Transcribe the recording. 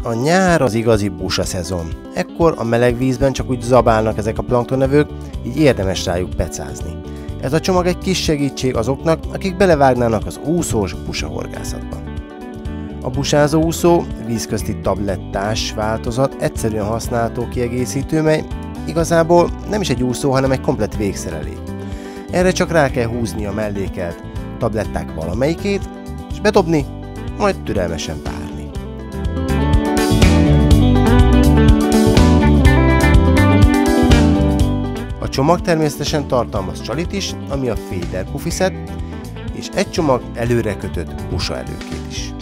A nyár az igazi busa szezon. Ekkor a meleg vízben csak úgy zabálnak ezek a planktonnevők, így érdemes rájuk pecázni. Ez a csomag egy kis segítség azoknak, akik belevágnának az úszós busahorgászatba. A busázó úszó vízközti tablettás változat egyszerűen használható kiegészítő, mely igazából nem is egy úszó, hanem egy komplett végszerelés. Erre csak rá kell húzni a mellékelt tabletták valamelyikét, és bedobni, majd türelmesen párni. A csomag természetesen tartalmaz csalit is, ami a Fader pufiszet, és egy csomag előre kötött busa előkét is.